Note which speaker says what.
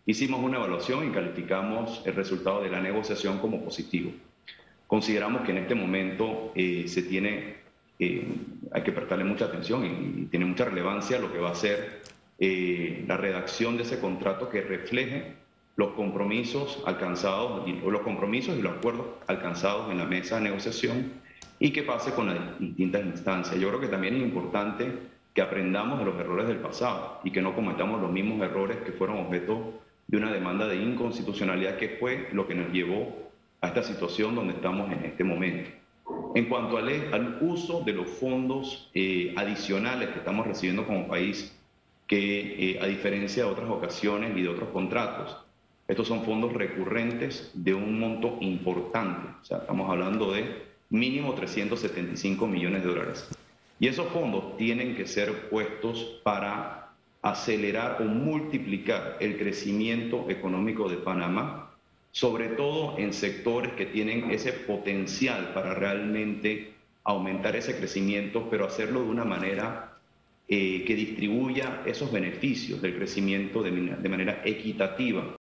Speaker 1: hicimos una evaluación y calificamos el resultado de la negociación como positivo. Consideramos que en este momento hay que prestarle mucha atención y tiene mucha relevancia lo que va a ser la redacción de ese contrato que refleje los compromisos alcanzados, los compromisos y los acuerdos alcanzados en la mesa de negociación y que pase con las distintas instancias. Yo creo que también es importante que aprendamos de los errores del pasado y que no cometamos los mismos errores que fueron objeto de una demanda de inconstitucionalidad, que fue lo que nos llevó a esta situación donde estamos en este momento. En cuanto al uso de los fondos adicionales que estamos recibiendo como país, que a diferencia de otras ocasiones y de otros contratos, estos son fondos recurrentes de un monto importante. O sea, estamos hablando de mínimo 375 millones de dólares. Y esos fondos tienen que ser puestos para acelerar o multiplicar el crecimiento económico de Panamá, sobre todo en sectores que tienen ese potencial para realmente aumentar ese crecimiento, pero hacerlo de una manera que distribuya esos beneficios del crecimiento de manera equitativa